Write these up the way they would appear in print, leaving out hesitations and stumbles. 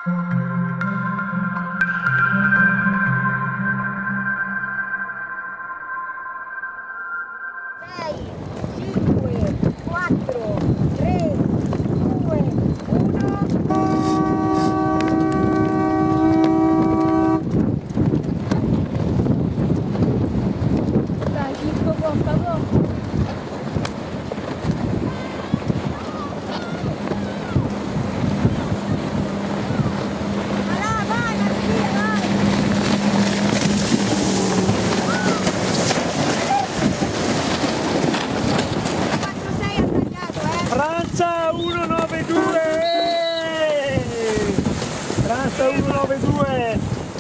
Francia 192! Francia 192!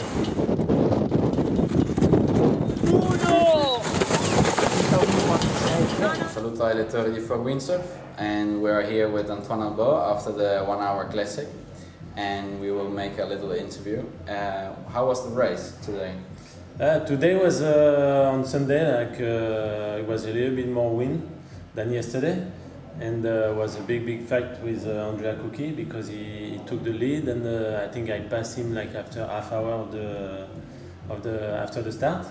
Saluto ai lettori di For Windsurf, and we are here with Antoine Albo after the 1 hour classic, and we will make a little interview. How was the race today? Today was on Sunday, it was a little bit more wind than yesterday, and was a big fight with Andrea Cucchi because he took the lead, and I think I passed him like after half hour after the start.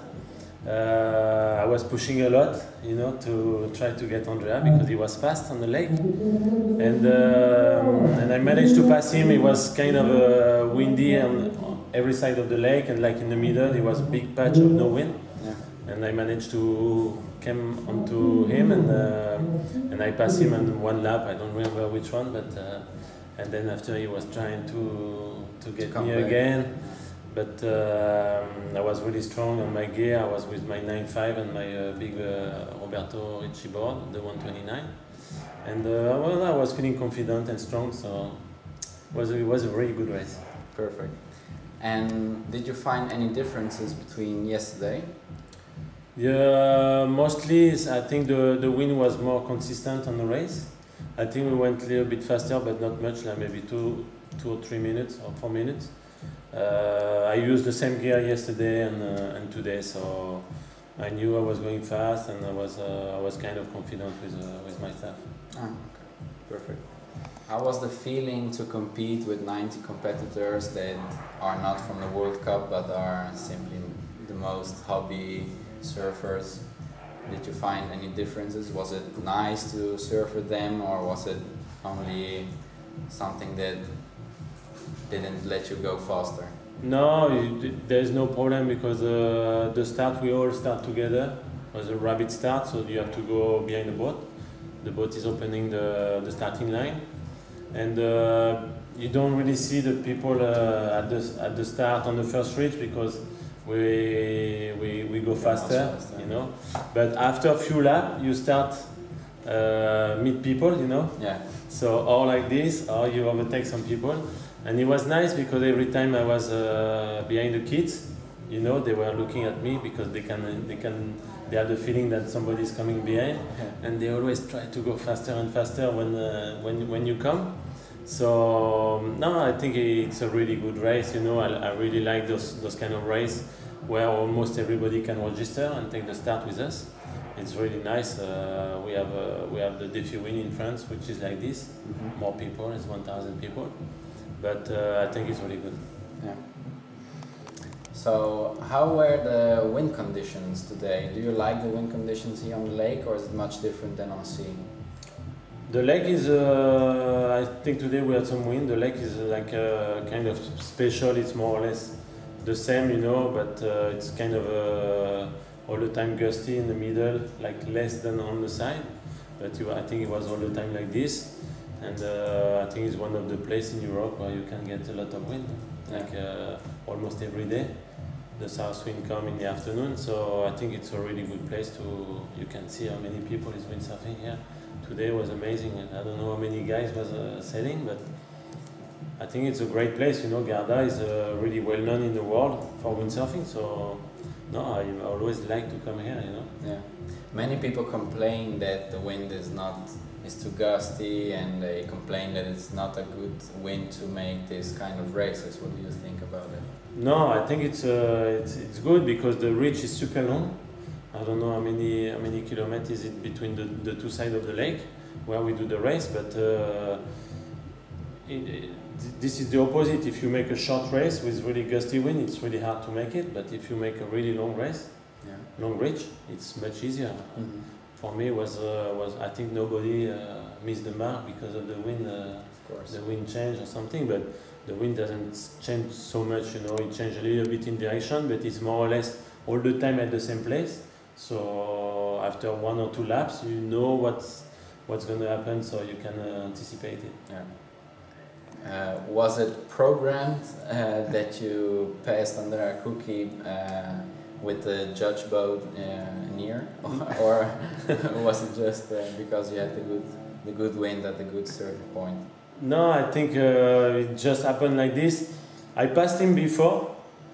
I was pushing a lot, you know, to try to get Andrea because he was fast on the lake, and I managed to pass him. It was kind of windy on every side of the lake, and like in the middle, it was a big patch of no wind. Yeah. And I managed to come onto him, and I passed him on one lap. I don't remember which one, but and then after he was trying to get me again. But I was really strong on my gear. I was with my 9.5 and my big Roberto Ricci board, the 129. And well, I was feeling confident and strong, so it was a really good race. Perfect. And did you find any differences between yesterday? Yeah, mostly I think the wind was more consistent on the race. I think we went a little bit faster, but not much, like maybe 2 or 3 minutes or 4 minutes. I used the same gear yesterday and today, so I knew I was going fast, and I was kind of confident with my stuff. Ah, okay. Perfect. How was the feeling to compete with 90 competitors that are not from the World Cup but are simply the most hobby surfers? Did you find any differences? Was it nice to surf with them, or was it only something that didn't let you go faster? No, there's no problem because the start, we all start together. It was a rapid start, so you have to go behind the boat. The boat is opening the starting line, and you don't really see the people at the start on the first reach because we go faster, you know. But after a few laps, you start meet people, you know. Yeah. So or like this, or you overtake some people. And it was nice because every time I was behind the kids, you know, they were looking at me because they have the feeling that somebody is coming behind, and they always try to go faster and faster when you come. So no, I think it's a really good race. You know, I really like those kind of race where almost everybody can register and take the start with us. It's really nice. We have the Défi Win in France, which is like this. Mm-hmm. More people, it's 1,000 people. But I think it's really good. Yeah. So how were the wind conditions today? Do you like the wind conditions here on the lake, or is it much different than on sea? The lake is, I think today we had some wind. The lake is like kind of special. It's more or less the same, you know, but it's kind of all the time gusty in the middle, like less than on the side. But I think it was all the time like this. And I think it's one of the places in Europe where you can get a lot of wind, like almost every day. The south wind comes in the afternoon, so I think it's a really good place you can see how many people is windsurfing here. Today was amazing, and I don't know how many guys was sailing, but I think it's a great place. You know, Garda is really well known in the world for windsurfing, so no, I always like to come here, you know. Yeah. Many people complain that the wind is too gusty, and they complain that it's not a good wind to make this kind of races. What do you think about it? No, I think it's good because the reach is super long. I don't know how many kilometers it between the two sides of the lake where we do the race, but this is the opposite. If you make a short race with really gusty wind, it's really hard to make it. But if you make a really long race, long reach, it's much easier. Mm-hmm. For me, was I think nobody missed the mark because of the wind. Of course. The wind change or something, but the wind doesn't change so much. You know, it changes a little bit in direction, but it's more or less all the time at the same place. So after 1 or 2 laps, you know what's going to happen, so you can anticipate it. Yeah. Was it programmed that you passed under a cookie with the judge boat near, or was it just because you had the good wind at the good certain point? No, I think it just happened like this. I passed him before,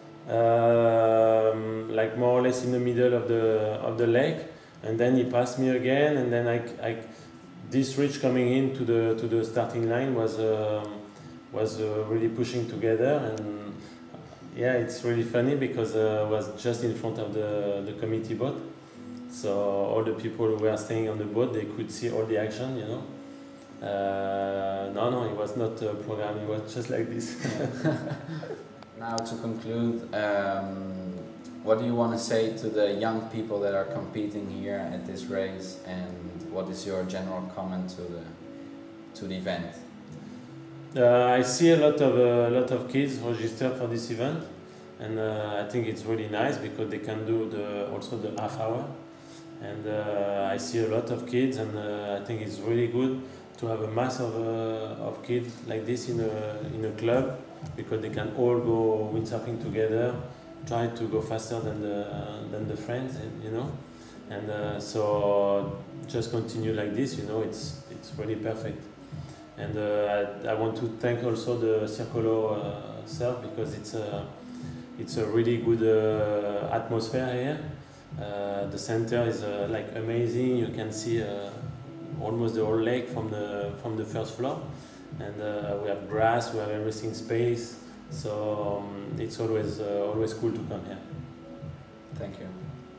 like more or less in the middle of the lake, and then he passed me again, and then this ridge coming in to the starting line was really pushing together, and yeah, it's really funny because I was just in front of the committee boat, so all the people who were staying on the boat, they could see all the action, you know. No, it was not programmed, it was just like this. Now to conclude, what do you want to say to the young people that are competing here at this race, and what is your general comment to the event? I see a lot of kids registered for this event, and I think it's really nice because they can do also the half hour, and I see a lot of kids, and I think it's really good to have a mass of kids like this in a club, because they can all go windsurfing together, try to go faster than the friends, you know, and so just continue like this, you know, it's really perfect. And I want to thank also the Circolo surf, because it's a really good atmosphere here. The center is like amazing. You can see almost the whole lake from the first floor, and we have grass, we have everything space, so it's always cool to come here. Thank you.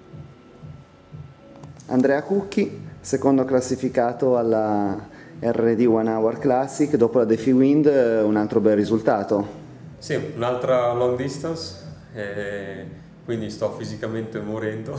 Andrea Cucchi, secondo classificato alla RD One Hour Classic, dopo la Defi Wind un altro bel risultato. Sì, un'altra long distance, quindi sto fisicamente morendo.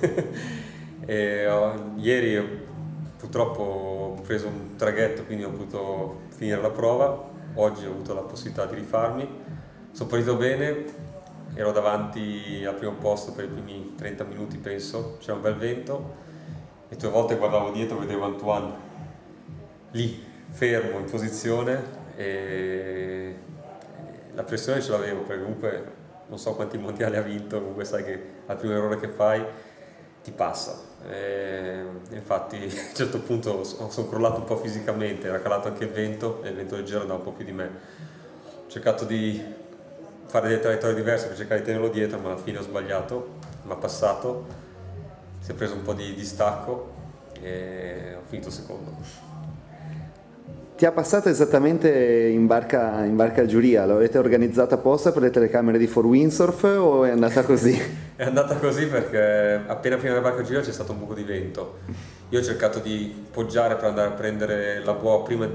Ieri purtroppo ho preso un traghetto, quindi ho potuto finire la prova. Oggi ho avuto la possibilità di rifarmi. Sono partito bene, ero davanti al primo posto per i primi 30 minuti penso, c'era un bel vento e 2 volte guardavo dietro, vedevo Antoine lì, fermo, in posizione, e la pressione ce l'avevo, perché comunque non so quanti mondiali ha vinto, comunque sai che al primo errore che fai ti passa. Infatti a un certo punto sono crollato un po' fisicamente, era calato anche il vento e il vento leggero andava un po' più di me. Ho cercato di fare delle traiettorie diverse per cercare di tenerlo dietro, ma alla fine ho sbagliato, mi ha passato, si è preso un po' di distacco e ho finito secondo. Ti ha passato esattamente in barca giuria? L'avete organizzata apposta per le telecamere di For Windsurf o è andata così? È andata così perché appena prima della barca giuria c'è stato un buco di vento. Io ho cercato di poggiare per andare a prendere la boa prima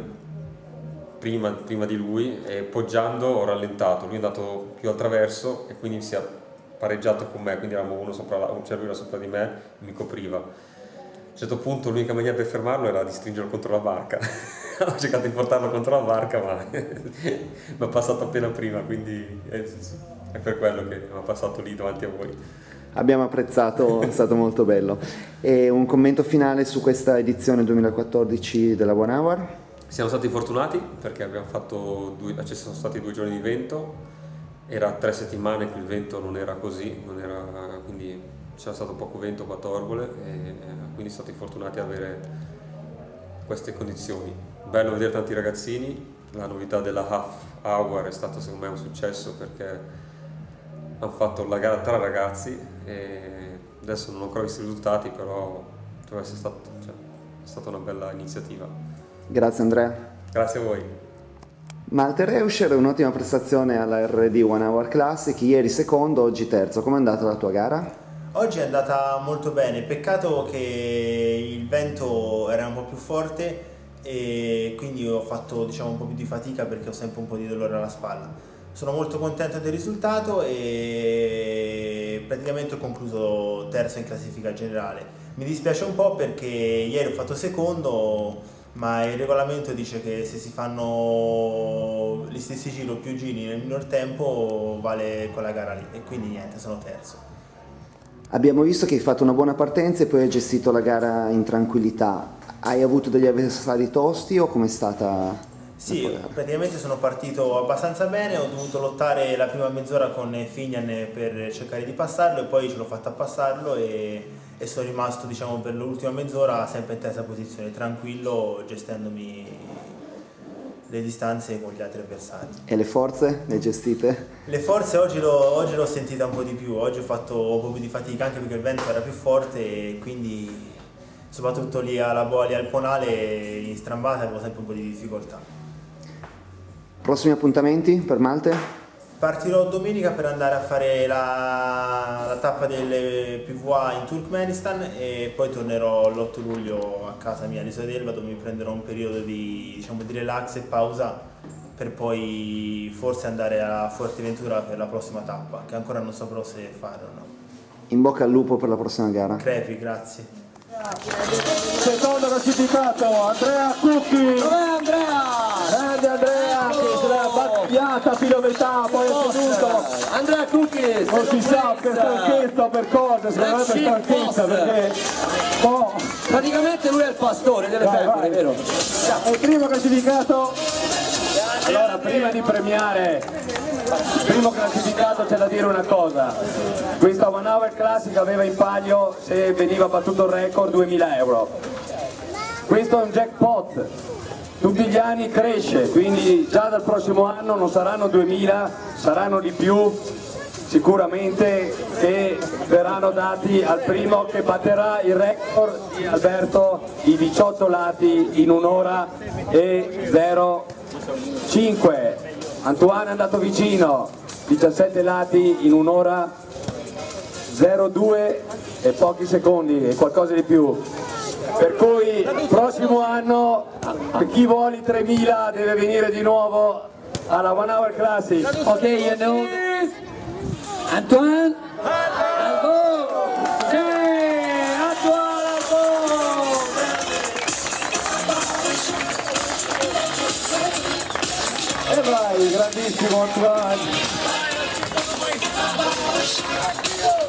di lui, e poggiando ho rallentato. Lui è andato più al traverso e quindi si è pareggiato con me, quindi eravamo uno sopra cioè lui era sopra di me e mi copriva. A un certo punto l'unica maniera per fermarlo era di stringerlo contro la barca. Ho cercato di portarlo contro la barca, ma mi è passato appena prima, quindi è per quello che mi ha passato lì davanti a voi. Abbiamo apprezzato, è stato molto bello. E un commento finale su questa edizione 2014 della One Hour? Siamo stati fortunati perché ci sono stati 2 giorni di vento, era 3 settimane che il vento non era così, quindi c'era stato poco vento qua a Torbole, e quindi siamo stati fortunati ad avere queste condizioni. Bello vedere tanti ragazzini, la novità della half hour è stato secondo me un successo perché hanno fatto la gara 3 ragazzi e adesso non ho ancora visto i risultati, però è stata una bella iniziativa. Grazie Andrea. Grazie a voi. Malte Reuscher, un'ottima prestazione alla RD One Hour Classic, ieri secondo, oggi terzo. Com'è andata la tua gara? Oggi è andata molto bene, peccato che il vento era un po' più forte e quindi ho fatto diciamo un po' più di fatica perché ho sempre un po' di dolore alla spalla. Sono molto contento del risultato e praticamente ho concluso terzo in classifica generale. Mi dispiace un po' perché ieri ho fatto secondo, ma il regolamento dice che se si fanno gli stessi giri o più giri nel minor tempo vale quella gara lì, e quindi niente, sono terzo. Abbiamo visto che hai fatto una buona partenza e poi hai gestito la gara in tranquillità. Hai avuto degli avversari tosti o com'è stata? Sì, praticamente sono partito abbastanza bene, ho dovuto lottare la prima mezz'ora con Fignan per cercare di passarlo e poi ce l'ho fatta a passarlo e sono rimasto diciamo per l'ultima mezz'ora sempre in terza posizione, tranquillo, gestendomi le distanze con gli altri avversari. E le forze le gestite? Le forze oggi l'ho sentita un po' di più, oggi ho fatto un po' più di fatica anche perché il vento era più forte e quindi soprattutto lì alla bolia al ponale in strambata avevo sempre un po' di difficoltà. Prossimi appuntamenti per Malte? Partirò domenica per andare a fare la tappa del PVA in Turkmenistan e poi tornerò l'8 luglio a casa mia all'Isola d'Elba, dove mi prenderò un periodo di, diciamo, di relax e pausa per poi forse andare a Fuerteventura per la prossima tappa, che ancora non saprò se fare o no. In bocca al lupo per la prossima gara. Crepi, grazie. Secondo classificato Andrea Cucchi. Dov'è Andrea? Grande Andrea che se l'ha battiata fino a metà, poi è tenuto. Andrea Cucchi. Non si sa per stanchezza o per cosa, secondo me per stanchezza perché praticamente lui è il pastore delle pecore, vero? è il primo classificato. Allora prima di premiare il primo classificato c'è da dire una cosa: questa One Hour Classic aveva in palio, se veniva battuto il record, 2000 euro. Questo è un jackpot, tutti gli anni cresce, quindi già dal prossimo anno non saranno 2000, saranno di più sicuramente, che verranno dati al primo che batterà il record di Alberto, i 18 lati in 1 ora e 0,5. Antoine è andato vicino, 17 lati in 1 ora 0,2 e pochi secondi e qualcosa di più, per cui il prossimo anno per chi vuole i 3000 deve venire di nuovo alla One Hour Classic. Ok, you know this. Antoine Albo. Sì, Antoine Albo. E vai, grandissimo Antoine.